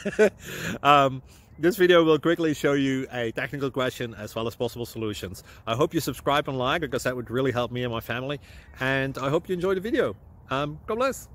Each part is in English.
um, this video will quickly show you a technical question as well as possible solutions. I hope you subscribe and like, because that would really help me and my family. And I hope you enjoy the video. God bless.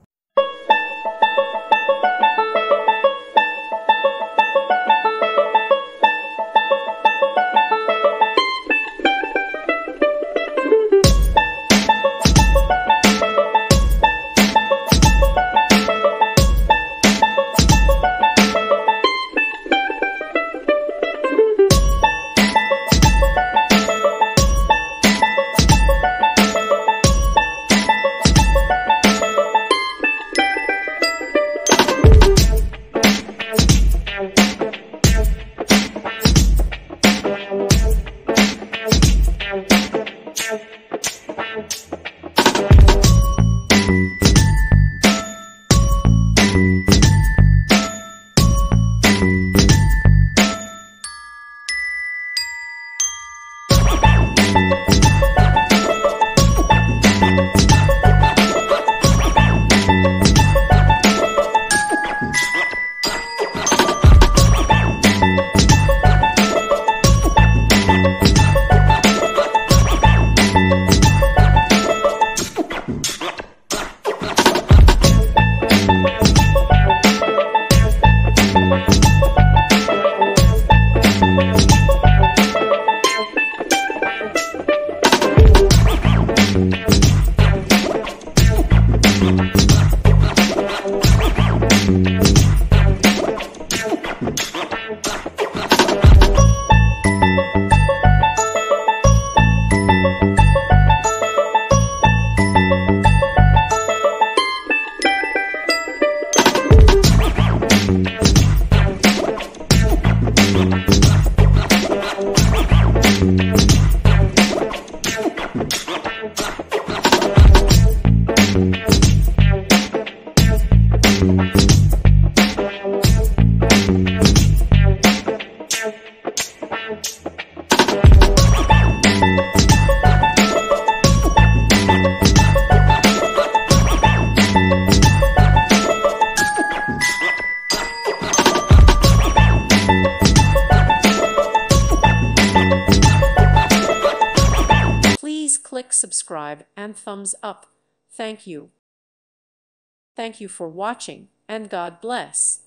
Please click subscribe and thumbs up. Thank you. Thank you for watching, and God bless.